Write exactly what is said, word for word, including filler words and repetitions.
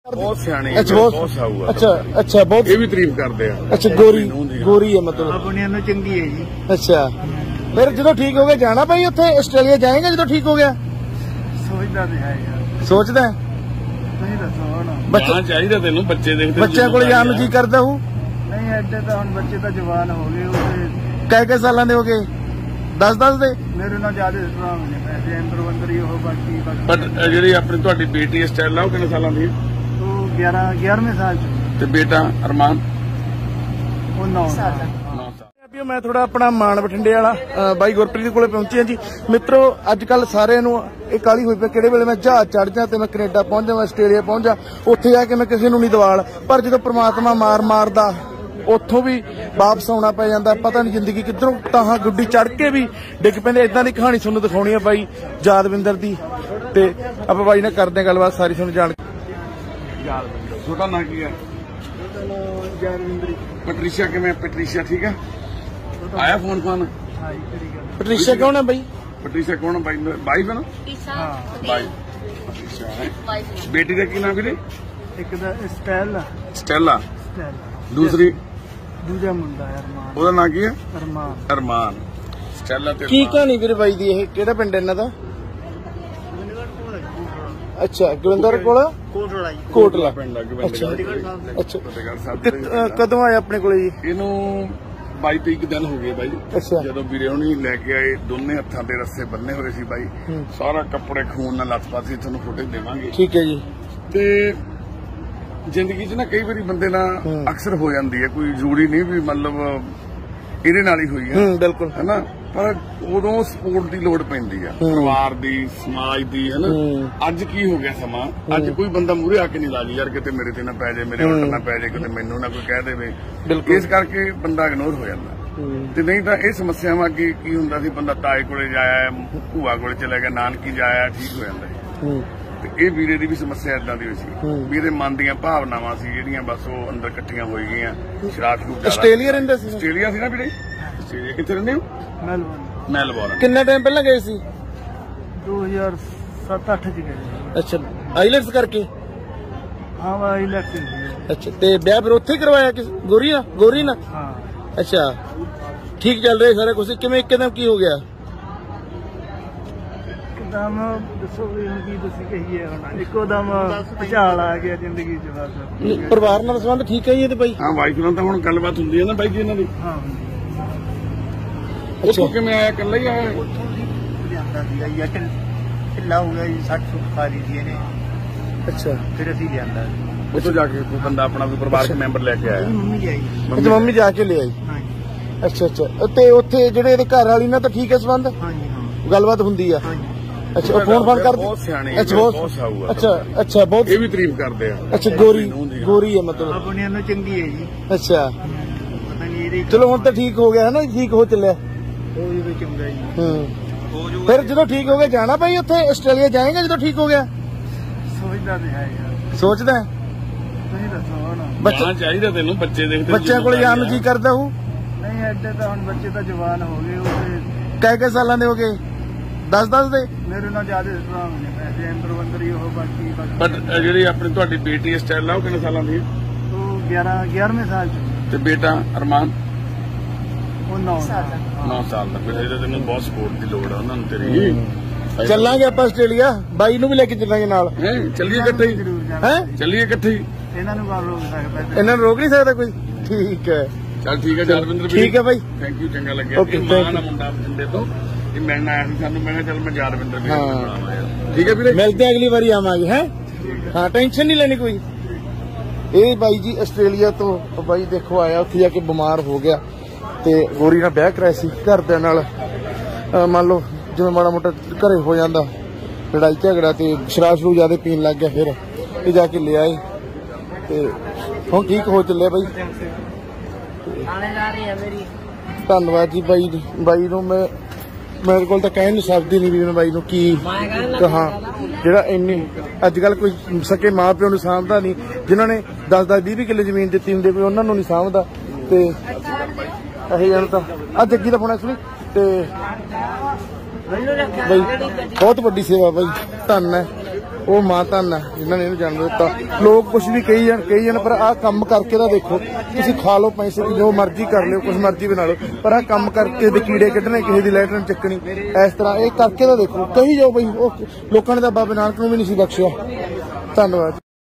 बहुत सियाणी अच्छा बहुत साऊ है। अच्छा अच्छा बहुत ये भी तारीफ करते हैं। अच्छा गोरी गोरी है मतलब अपने ਨੂੰ ਚੰਗੀ है जी। अच्छा फिर जो ठीक हो गया जाना भाई उत्थे आस्ट्रेलिया जाएंगे जो ठीक हो गया सोचदा ਤੇ ਹੈ ਯਾਰ सोचदा है नहीं दसो ਹੁਣ बच्चा चाहिए तेन बच्चे देखते बच्चों को जान जी करदा हूं नहीं एडे तो हम बच्चे तो जवान हो गए वो कै कै साल दे हो गए दस दस दे मेरे ਨਾਲ ज्यादा इस्लाम ने पैसे अंदर अंदर ही हो बाकी बट ਜਿਹੜੀ ਆਪਣੀ ਤੁਹਾਡੀ ਬੇਟੀ ਸਟੈਲਾ ਉਹ ਕਿੰਨੇ ਸਾਲਾਂ ਦੀ ਹੈ तो ग्यारह ग्यारहवें साल ਤੇ ਬੇਟਾ ਅਰਮਾਨ वो नौ साल मैं थोड़ा अपना मान बठिंडे वाला बाई गुरप्रीत कोले पहुंचे जी मित्रों अजकल सारे एक काली हुई पे किहड़े वेले मैं जहाज चढ़ जा ते मैं कनेडा पहुंच जा मैं आस्ट्रेलिया पहुंच जा उत्थे जाके मैं किसी नूं नहीं दवाल पर जो परमात्मा मार मारदा उत्थों भी वापस आना पै जांदा पता नहीं जिंदगी किधरों ताहां गुड्डी चढ़ के भी डिग पैंदे इदां दी कहानी तुहानूं दिखाउणी है बाई यादविंदर दी ते आपां बाई नाल करदे हां गलबात सारी तुहानूं जाण यादविंदर छोटा ना की है पैट्रिशिया किवें पैट्रिशिया ठीक है आया फोन फोन पैट्रिशिया कौन है भाई पैट्रिशिया कौन है भाई वाइफ है ना भाई बेटी का की नाम भी एक दा स्टेला स्टेला दूसरी दूजा मुंडा अरमान ਉਹਦਾ ਨਾਂ ਕੀ ਹੈ अरमान अरमान स्टेला ते की कहानी ਵੀਰ ਬਾਈ ਦੀ ਇਹ ਕਿਹੜਾ ਪਿੰਡ ਇਹਨਾਂ ਦਾ अच्छा गोविंदगढ़ कोल कोटला कोटला ਪਿੰਡ ਲੱਗ अच्छा अच्छा ਫਤਿਹਗੜ੍ਹ ਸਾਹਿਬ कदों आए अपने को जी ਇਹਨੂੰ ਬਾਈ ਤੇਈ ਦਿਨ ਹੋ ਗਏ ਬਾਈ अच्छा ਜਦੋਂ ਵੀਰੇ ਹੁਣੀ ਲੈ ਕੇ ਆਏ ਦੋਨੇ ਹੱਥਾਂ ਤੇ ਰੱਸੇ ਬੰਨੇ ਹੋਏ ਸੀ ਬਾਈ ਸਾਰਾ ਕੱਪੜੇ ਖੂਨ ਨਾਲ ਲੱਥਪੱਥ ਸੀ ਤੁਹਾਨੂੰ ਫੋਟੋ ਦੇਵਾਂਗੇ ठीक है जी ਤੇ ਜ਼ਿੰਦਗੀ 'ਚ ਨਾ ਕਈ ਵਾਰੀ ਬੰਦੇ ਨਾਲ ਅਕਸਰ ਹੋ ਜਾਂਦੀ ਹੈ ਕੋਈ ਜ਼ਰੂਰੀ ਨਹੀਂ ਵੀ ਮਤਲਬ ਇਹਦੇ ਨਾਲ ਹੀ ਹੋਈ ਹੈ बिल्कुल ਹੈ ਨਾ ਪਰ ਉਦੋਂ ਸਪੋਰਟ ਦੀ ਲੋੜ ਪੈਂਦੀ ਆ ਪਰਿਵਾਰ ਦੀ ਸਮਾਜ ਦੀ ਹੈ ਨਾ ਅੱਜ ਕੀ ਹੋ ਗਿਆ ਸਮਾਂ ਅੱਜ ਕੋਈ ਬੰਦਾ ਮੂਹਰੇ ਆ ਕੇ ਨਹੀਂ ਰਾਜੀ ਯਾਰ ਕਿਤੇ ਮੇਰੇ ਤੇ ਨਾ ਪੈ ਜਾਏ ਮੇਰੇ ਉੱਤੇ ਨਾ ਪੈ ਜਾਏ ਕਿਤੇ ਮੈਨੂੰ ਨਾ ਕੋਈ ਕਹਿ ਦੇਵੇ ਇਸ ਕਰਕੇ ਬੰਦਾ ਇਗਨੋਰ ਹੋ ਜਾਂਦਾ ਤੇ ਨਹੀਂ ਤਾਂ ਇਹ ਸਮੱਸਿਆਵਾਂ ਅੱਗੇ ਕੀ ਹੁੰਦਾ ਸੀ ਬੰਦਾ ਤਾਏ ਕੋਲੇ ਜਾਇਆ ਭੂਆ ਕੋਲੇ ਚਲਾ ਗਿਆ ਨਾਨਕੀ ਜਾਇਆ ਠੀਕ ਹੋ ਜਾਂਦਾ ਸੀ ਤੇ ਇਹ ਵੀਰੇ ਦੀ ਵੀ ਸਮੱਸਿਆ ਇਦਾਂ ਦੀ ਹੋਈ ਸੀ ਵੀਰੇ ਮਨ ਦੀਆਂ ਭਾਵਨਾਵਾਂ ਸੀ ਜਿਹੜੀਆਂ ਬਸ ਉਹ ਅੰਦਰ ਇਕੱਠੀਆਂ ਹੋਈ ਗਈਆਂ ਸ਼ਰਾਬ ਸ਼ਰੂਬ ਆਸਟ੍ਰੇਲੀਆ ਰਹਿੰਦੇ ਸੀ ਆਸਟ੍ਰੇਲੀਆ ਸੀ ਨਾ ਵੀਰੇ ਆਸਟ੍ਰੇਲੀਆ ਕਿੱਥੇ ਰਹਿੰਦੇ ਹੋ मेलबोर्न ਮੈਲਬੌਰਨ किन्ने टाइम पहले गए सी दो हजार सत्त अठ च गए अच्छा आईलेट्स करके हाँ वह इलेक्शन अच्छा ते ब्याह फिर उत्थे करवाया किस गोरी ना गोरी ना हाँ अच्छा ठीक चल रहे सारा कुछ किवें एकदम की हो गया एकदम दसो भी हम की दसी कहिए हुण इको दम भुचाल आ गया जिंदगी च बस परिवार नाल संबंध ठीक है जी ते भाई ਹਾਂ ਵਾਈਫ ਨਾਲ ਤਾਂ ਹੁਣ ਗੱਲਬਾਤ ਹੁੰਦੀ ਹੈ ਨਾ ਬਾਈ ਜੀ ਇਹਨਾਂ ਦੀ हाँ ਉੱਥੋਂ ਕਿਵੇਂ ਆਇਆ ਇਕੱਲਾ ਹੀ ਆਇਆ लियांदा सीगा जी अटल ढिल्ला हो गया जी सट सुट खा ली थी इन्हें अच्छा फिर असी लियांदा ਉੱਥੋਂ ਜਾ ਕੇ ਕੋਈ ਬੰਦਾ ਆਪਣਾ ਕੋਈ ਪਰਿਵਾਰਕ ਮੈਂਬਰ ਲੈ ਕੇ ਆਇਆ मम्मी जी आई अच्छा मम्मी जाके ले आई हाँ जी अच्छा अच्छा ते उत्थे ਜਿਹੜੇ ਇਹਦੇ ਘਰ ਵਾਲੀ ਨਾਲ ਤਾਂ ਠੀਕ ਹੈ ਸੰਬੰਧ हाँ जी हाँ ਗੱਲਬਾਤ ਹੁੰਦੀ ਆ हाँ जी अच्छा फोन फोन कर ਬਹੁਤ ਸਿਆਣੀ अच्छा ਬਹੁਤ बहुत ਸਾਊ ਆ अच्छा अच्छा बहुत ਇਹ ਵੀ ਤਾਰੀਫ ਕਰਦੇ ਆ अच्छा गोरी गोरी है मतलब अपने ਨੂੰ ਚੰਗੀ है जी अच्छा पता नहीं ਇਹਦੇ चलो ਹੁਣ ਤਾਂ ਠੀਕ ਹੋ ਗਿਆ ਹੈ ਨਾ ਠੀਕ ਹੋ ਚੱਲਿਆ ਉਹ ਵੀ ਚੰਗਾ ਜੀ ਹੂੰ ਫਿਰ ਜਦੋਂ ਠੀਕ ਹੋ ਗਿਆ ਜਾਣਾ ਭਾਈ ਉੱਥੇ ਆਸਟ੍ਰੇਲੀਆ ਜਾਏਂਗੇ ਜਦੋਂ ਠੀਕ ਹੋ ਗਿਆ ਸੋਚਦਾ ਤੇ ਹੈ ਯਾਰ ਸੋਚਦਾ ਹੈ ਤੁਸੀਂ ਦੱਸੋ ਹੁਣ ਬੱਚਾ ਚਾਹੀਦਾ ਤੈਨੂੰ ਬੱਚੇ ਦੇਖਦੇ ਬੱਚਿਆਂ ਕੋਲ ਜਾਣ ਨੂੰ ਜੀ ਕਰਦਾ ਹੂੰ ਨਹੀਂ ਐਡੇ ਤਾਂ ਹੁਣ ਬੱਚੇ ਤਾਂ ਜਵਾਨ ਹੋ ਗਏ ਉਹ ਕੈ ਕੈ ਸਾਲਾਂ ਦੇ ਹੋ ਗਏ ਦਸ ਦਸ ਦੇ ਮੇਰੇ ਨਾਲ ਜ਼ਿਆਦਾ ਇਸਲਾਮ ਨੇ ਪੈਸੇ ਅੰਦਰ ਅੰਦਰ ਹੀ ਉਹ ਬਾਕੀ ਬਟ ਜਿਹੜੀ ਆਪਣੀ ਤੁਹਾਡੀ ਬੇਟੀ ਸਟੈਲਾ ਉਹ ਕਿੰਨੇ ਸਾਲਾਂ ਦੀ ਹੈ ਉਹ ਗਿਆਰਾਂ ਗਿਆਰਹਵੇਂ ਸਾਲ ਚ ਤੇ ਬੇਟਾ ਅਰਮਾਨ ਉਹ ਨੌ ਸਾਲ ਨੌ ਸਾਲ ਦਾ ਫਿਰ ਇਹਦਾ ਤੈਨੂੰ ਬਹੁਤ ਸਪੋਰਟ ਦੀ ਲੋੜ ਆ ਉਹਨਾਂ ਨੂੰ ਤੇਰੀ ਚੱਲਾਂਗੇ ਆਪਾਂ ਆਸਟ੍ਰੇਲੀਆ ਬਾਈ ਨੂੰ ਵੀ ਲੈ ਕੇ ਚੱਲਾਂਗੇ ਨਾਲ ਹੈ ਚੱਲੀਏ ਇਕੱਠੇ ਹੀ ਜ਼ਰੂਰ ਜਾਣਾ ਹੈ ਚੱਲੀਏ ਇਕੱਠੇ ਹੀ ਇਹਨਾਂ ਨੂੰ ਬਾਹਰ ਰੋਕ ਸਕਦਾ ਇਹਨਾਂ ਨੂੰ ਰੋਕ ਨਹੀਂ ਸਕਦਾ ਕੋਈ ਠੀਕ ਹੈ ਚੱਲ ਠੀਕ ਹੈ ਜਲਵਿੰਦਰ ਠੀਕ ਹੈ ਬਾਈ ਥੈਂਕ ਯੂ ਚੰਗਾ ਲੱਗਿਆ Okay, ਇਹ thank ਮਾਂ ਦਾ ਮੁੰਡਾ ਬਠਿੰਡੇ ਤੋਂ ਇਹ ਮਿਲਣ ਆਇਆ ਸੀ ਸਾਨੂੰ ਮੈਂ ਕਿਹਾ ਚੱਲ ਮੈਂ ਜਲਵਿੰਦਰ ਵੀ ਬੁਲਾਵਾਂ ਠੀਕ ਹੈ ਵੀਰੇ ਮਿਲਦੇ ਹਾਂ ਅਗਲੀ ਵਾਰੀ ਆਵਾਂਗੇ ਹੈ ਹਾਂ ਟੈਨਸ਼ਨ ਨਹੀਂ ਲੈਣੀ ਕੋਈ ਇਹ ਬਾਈ ਜੀ ਆਸਟ੍ਰੇਲੀਆ ਤੋਂ ਬਾਈ ਦੇਖੋ ਆਇਆ ਉੱਥੇ ਜਾ ਕੇ ਬਿਮਾਰ ਹੋ ਗਿਆ ਤੇ ਗੋਰੀ ਨਾਲ ਵਿਆਹ ਕਰਾਇਆ ਸੀ ਘਰਦਿਆਂ ਨਾਲ ਮੰਨ ਲਓ ਜਿਵੇਂ ਮਾੜਾ ਮੋਟਾ ਘਰੇ ਹੋ ਜਾਂਦਾ ਲੜਾਈ ਝਗੜਾ ਤੇ ਸ਼ਰਾਬ ਸ਼ਰੂ ਜ਼ਿਆਦਾ ਪੀਣ ਲੱਗ ਗਿਆ ਫਿਰ ਇਹ ਜਾ ਕੇ ਲੈ ਆਏ ਤੇ ਹੁਣ ਠੀਕ ਹੋ ਚੱਲਿਆ ਬਾਈ ਧੰਨਵਾਦ ਜੀ ਬਾਈ ਬਾਈ ਨੂੰ ਮੈਂ ਮੇਰੇ ਕੋਲ ਤਾਂ ਕਹਿ ਨਹੀਂ ਸਕਦੀ ਨਹੀਂ ਵੀ ਮੈਂ ਬਾਈ ਨੂੰ ਕੀ ਕਹਾਂ ਜਿਹੜਾ ਇੰਨੀ ਅੱਜ ਕੱਲ ਕੋਈ ਸਕੇ ਮਾਂ ਪਿਓ ਨੂੰ ਸਾਂਭਦਾ ਨਹੀਂ ਜਿਨ੍ਹਾਂ ਨੇ ਦਸ ਦਸ ਵੀਹ ਵੀਹ ਕਿੱਲੇ ਜ਼ਮੀਨ ਦਿੱਤੀ ਹੁੰਦੀ ਕੋਈ ਉਹਨਾਂ ਨੂੰ ਨਹੀਂ ਸਾਂਭਦਾ ਤੇ ਇਹ ਜਾਣ ਤਾਂ ਆ ਜੱਗੀ ਦਾ ਫੋਨ ਐਕਚੁਅਲੀ ਤੇ ਬਾਈ ਬਹੁਤ ਵੱਡੀ ਸੇਵਾ ਬਾਈ ਧੰਨ ਹੈ ਉਹ ਮਾਂ ਧੰਨ ਹੈ ਜਿਨ੍ਹਾਂ ਨੇ ਇਹਨੂੰ ਜਨਮ ਦਿੱਤਾ। ਲੋਕ ਕੁਝ ਵੀ ਕਹੀ ਜਾਣ ਕਹੀ ਜਾਣ ਪਰ ਆਹ ਕੰਮ ਕਰਕੇ ਤਾਂ ਦੇਖੋ, ਤੁਸੀਂ ਖਾ ਲਓ ਪੈਸੇ ਜੋ ਮਰਜ਼ੀ ਕਰ ਲਿਓ, ਕੁਛ ਮਰਜ਼ੀ ਬਣਾ ਲਓ, ਪਰ ਆਹ ਕੰਮ ਕਰਕੇ ਦੇ ਕੀੜੇ ਕੱਢਣੇ, ਕਿਸੇ ਦੀ ਲੈਟਰਨ ਚੱਕਣੀ, ਇਸ ਤਰ੍ਹਾਂ ਇਹ ਕਰਕੇ ਤਾਂ ਦੇਖੋ। ਕਹੀ ਜਾਓ ਬਈ ਉਹ ਲੋਕਾਂ ਨੇ ਤਾਂ ਬਾਬੇ ਨਾਨਕ ਨੂੰ ਵੀ ਨਹੀਂ ਸੀ ਬਖਸ਼ਿਆ। ਧੰਨਵਾਦ।